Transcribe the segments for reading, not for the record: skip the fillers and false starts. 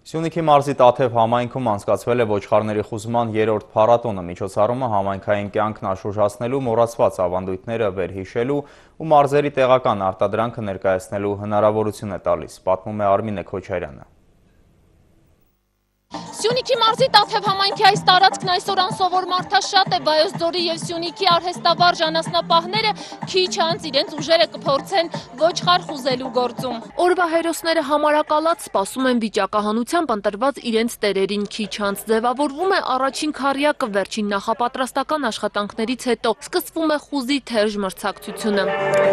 Սյունիքի մարզի Tatev համայնքում անցկացվել է ոչխարների խուզման 3-րդ փառատոնը։ Միջոցառումը համայնքային կյանքն աշխուժացնելու, մոռացված ավանդույթները վերհիշելու ու մարզերի տեղական արտադրանքը ներկայացնելու հնարավորություն է տալիս, պատմում է Արմինե Քոչարյանը։ Սյունիքի մարզի Tatev համայնքի այս տարածքն այսօր անսովոր մարդաշատ է, Վայոց ձորի և Սյունիքի արհեստավարժ անասնապահները քիչ անց իրենց ուժերը կփորձեն ոչխար խուզելու գործում։ Օրվա հերոսները համարակալած սպասում են վիճակահանությամբ ընտրված իրենց տերերին, քիչ անց ձևավորվում է առաջին քառյակը, վերջին նախապատրաստական աշխատանքներից հետո սկսվում է խուզի թերժ մրցակցությունը։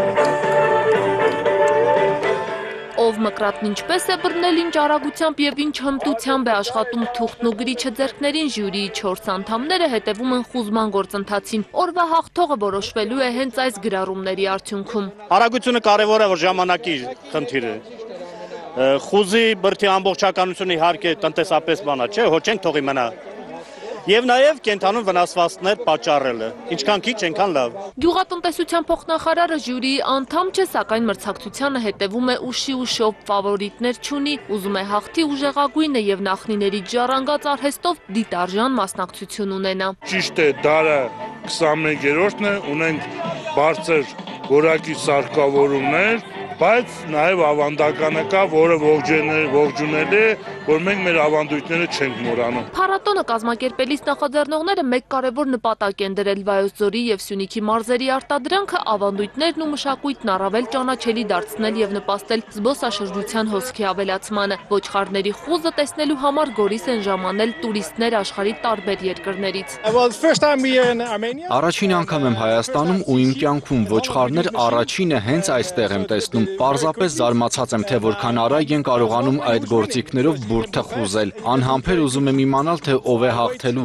Ով մկրատն ինչպես է բռնել, ինչ արագությամբ և ինչ հմտությամբ է աշխատում թուղթն ու գրիչը ձեռքներին, ժյուրիի 4 անդամները հետևում են խուզման գործընթացին։ Օրվա հաղթողը որոշվելու է հենց այս գրառումների արդյունքում։ Արագությունը կարևոր է, որ ժամանակի խնդիր է։ Խուզի բրդի ամբողջականությունը իհարկե տնտեսապես բանա չէ, հո չենք թողի մնա։ Եվ նաև կենթանուն վնասվածքներ պատճառելը, ինչքան քիչ, այնքան լավ։ Գյուղատնտեսության փոխնախարարը ժյուրիի անդամ չէ, սակայն մրցակցությանը հետևում է ուշի ու շոփ, ֆավորիտներ չունի, ուզում է հաղթի ուժեղագույնը և նախնիներից ժառանգած արհեստով դիտարժան մասնակցություն ունենա։ Ճիշտ է, դարը 21-րդն է, ունենք բարձր որակի սարքավորումներ, բայց նաև ավանդականը կա, որը ողջունելի է, որ մենք մեր ավանդույթները չենք մոռանում։ Փառատոնը կազմակերպելիս նախաձեռնողները մեկ կարևոր նպատակ են դրել Վայոց ձորի և Սյունիքի մարզերի արտադրանքը, ավանդույթներն ու մշակույթն առավել ճանաչելի դարձնել և նպաստել զբոսաշրջության հոսքի ավելացմանը։ Ոչխարների խուզը տեսնելու համար Գորիս են ժամանել տուրիստներ աշխարհի տարբեր երկրներից։ Առաջին անգամ եմ Հայաստանում ու իմ կյանքում ոչխարներ առաջինը հենց այստեղ եմ տեսնում։ Պարզապես զարմացած եմ, թե որքան արագ են կարողանում այդ գործիքներով բուրդը խուզել։ Անհամբեր ուզում եմ իմանալ, թե ով է հաղթելու։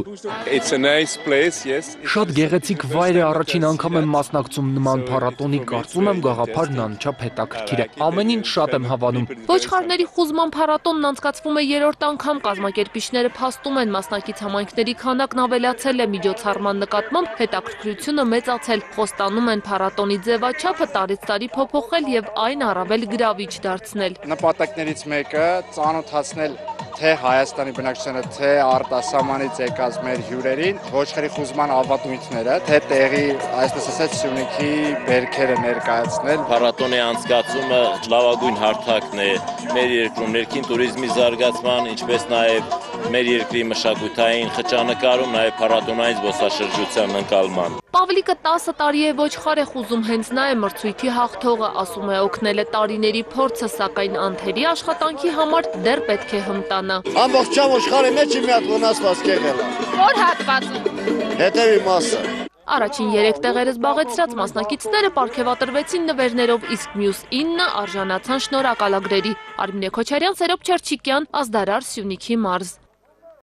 Շատ գեղեցիկ վայր է, առաջին անգամ եմ մասնակցում նման փառատոնի, կարծում եմ գաղափարն անչափ հետաքրքիր է։ Ամեն ինչ շատ եմ հավանում։ Ոչխարների խուզման փառատոնն անցկացվում է 3-րդ անգամ, կազմակերպիչները փաստում են, մասնակից համայնքների քանակն ավելացել է, միջոցառման նկատմամբ հետաքրքրությունը մեծացել, խոստանում են փառատոնի ձևաչափը տարեց տարի փոփոխել և այն առավել գրավիչ դարձնել։ Նպատակներից մեկը ծանոթացնել թե Հայաստանի բնակչությանը, թե արտասահմանից եկած մեր հյուրերին ոչխարի խուզման ավանդույթները, թե տեղի, այսպես ասած, Սյունիքի բերքերը ներկայացնել։ Փառատոնի անցկացումը լավագույն հարթակն է մեր երկրում ներքին туриզմի զարգացման, ինչպես նաև մեր երկրի մշակութային խճանկարում, նաև փառատոնային զբոսաշրջության ընկալման։ Պավլիկը 10 տարի է ոչխար է խուզում, հենց նա է մրցույթի հաղթողը, ասում է օգնել է տարիների փորձը, սակայն անթերի աշխատանքի համար դեռ պետք է հմտանա։ Ամբողջական ոչխարի մեջ մի հատ վնասվածք եղել է։ Որ հատվածում։ Հետևի մասը։ Առաջին 3 տեղերը զբաղեցրած մասնակիցները պարգևատրվեցին նվերներով, իսկ մյուս 9 արժանացան շնորհակալագրերի։ Արմինե Քոչարյան, Սերոբ Չերչիկյան, Ազդարար, Սյունիքի մարզ։